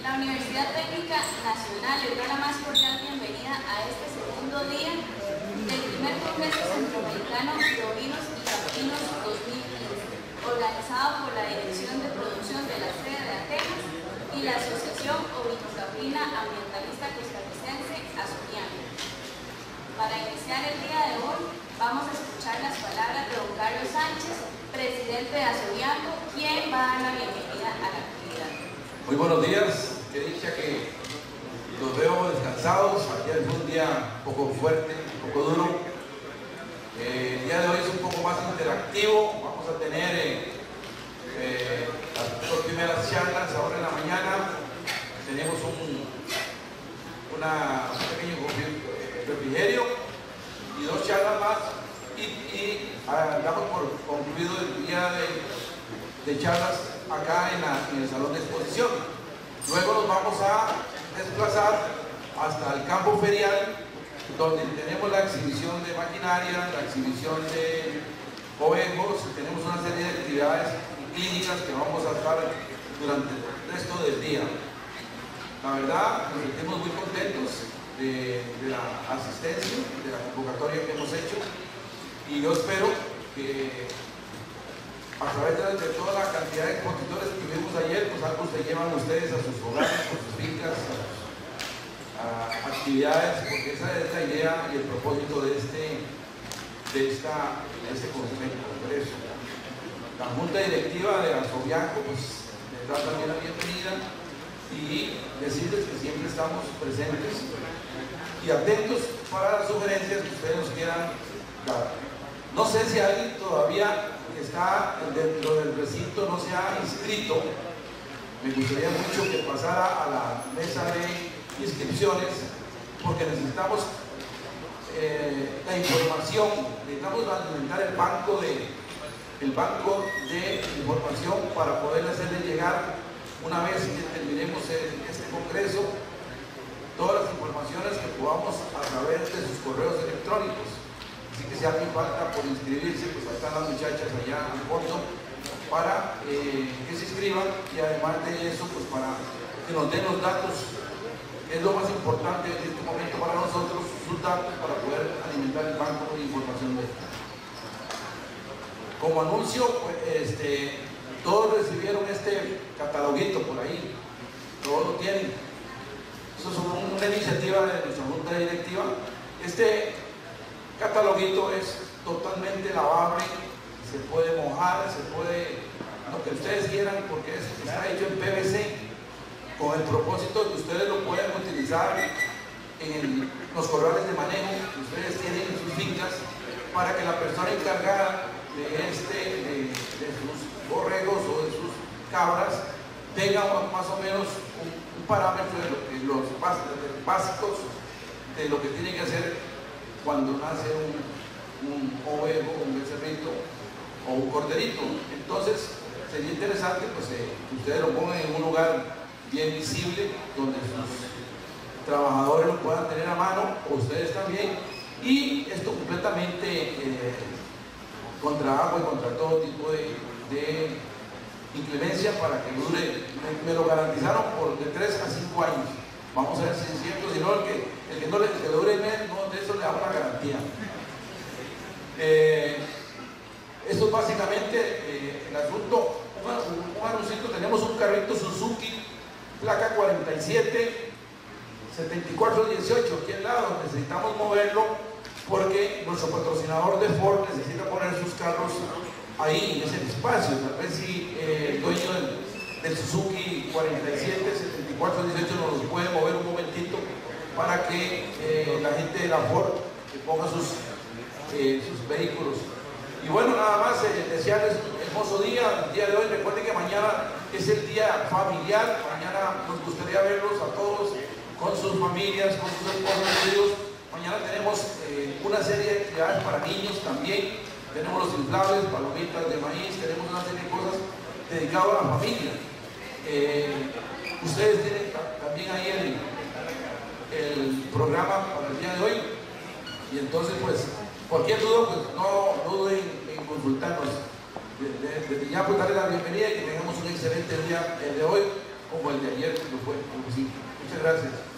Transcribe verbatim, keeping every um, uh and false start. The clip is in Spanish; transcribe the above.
La Universidad Técnica Nacional le da la más cordial bienvenida a este segundo día del primer Congreso Centroamericano de Ovinos y Caprinos dos mil quince, organizado por la Dirección de Producción de la sede de Atenas y la Asociación Ovinocaprina Ambientalista Costarricense, Asovianco. Para iniciar el día de hoy, vamos a escuchar las palabras de don Carlos Sánchez, presidente de Asovianco, quien va a dar la bienvenida a la actividad. Muy buenos días, qué dicha que los veo descansados. Ayer fue un día un poco fuerte, un poco duro. Eh, el día de hoy es un poco más interactivo. Vamos a tener eh, eh, las dos primeras charlas ahora en la mañana. Tenemos un, una, un pequeño refrigerio y dos charlas más y, y damos por concluido el día de, de charlas acá en, la, en el salón de exposición. Luego nos vamos a desplazar hasta el campo ferial, donde tenemos la exhibición de maquinaria, la exhibición de ovejos, y tenemos una serie de actividades clínicas que vamos a estar durante el resto del día. La verdad, nos sentimos muy contentos de, de la asistencia, de la convocatoria que hemos hecho, y yo espero que a través de, de toda la cantidad de expositores que vimos ayer, pues algo se llevan ustedes a sus hogares, a sus fincas, a, a actividades, porque esa es la idea y el propósito de este, de esta, de este congreso. La Junta Directiva de Asovianco pues les da también la bienvenida y decirles que siempre estamos presentes y atentos para las sugerencias que ustedes nos quieran dar. No sé si alguien todavía que está dentro del recinto no se ha inscrito. Me gustaría mucho que pasara a la mesa de inscripciones, porque necesitamos eh, la información, necesitamos alimentar el banco de el banco de información para poder hacerle llegar, una vez que terminemos este congreso, todas las informaciones que podamos a través de sus correos electrónicos. Así que si alguien falta por inscribirse, pues ahí están las muchachas allá al fondo para eh, que se inscriban, y además de eso, pues para que nos den los datos, que es lo más importante en este momento para nosotros, sus datos para poder alimentar el banco de información de esto. Como anuncio, pues, este, todos recibieron este cataloguito por ahí, todos lo tienen. Eso es una iniciativa de nuestra Junta Directiva. Este cataloguito es totalmente lavable, se puede mojar, se puede, lo que ustedes quieran, porque es, está hecho en P V C, con el propósito de que ustedes lo puedan utilizar en el, los corrales de manejo que ustedes tienen en sus fincas, para que la persona encargada de, este, de, de sus borregos o de sus cabras tenga más o menos un, un parámetro de, lo que, los básicos de lo que tiene que hacer cuando nace un, un ovejo, un becerrito o un corderito. Entonces sería interesante pues, eh, que ustedes lo pongan en un lugar bien visible, donde sus trabajadores lo puedan tener a mano, o ustedes también, y esto completamente eh, contra agua y contra todo tipo de, de inclemencia, para que dure. Me, me lo garantizaron por de tres a cinco años. Vamos a ver si es cierto, si no, el que, el que no le, que dure el mes, no, de eso le damos la garantía. Eh, esto es básicamente eh, el asunto. Un, un, un anuncito, tenemos un carrito Suzuki, placa cuarenta y siete setenta y cuatro dieciocho, aquí al lado. Necesitamos moverlo porque nuestro patrocinador de Ford necesita poner sus carros ahí en ese espacio. Tal vez si eh, el dueño del, del Suzuki cuarenta y siete setenta y cuatro dieciocho nos los puede mover un momentito para que eh, la gente de la Ford ponga sus, eh, sus vehículos. Y bueno, nada más eh, desearles un hermoso día el día de hoy. Recuerden que mañana es el día familiar. Mañana nos gustaría verlos a todos con sus familias, con sus esposos. Mañana tenemos eh, una serie de actividades para niños también. Tenemos los inflables, palomitas de maíz, tenemos una serie de cosas dedicadas a la familia. Eh, ustedes tienen también ahí el, el programa para el día de hoy, y entonces pues cualquier duda pues no, no duden en consultarnos. Desde ya pues darle la bienvenida y que tengamos un excelente día el de hoy. como el de ayer lo fue. Muchas gracias.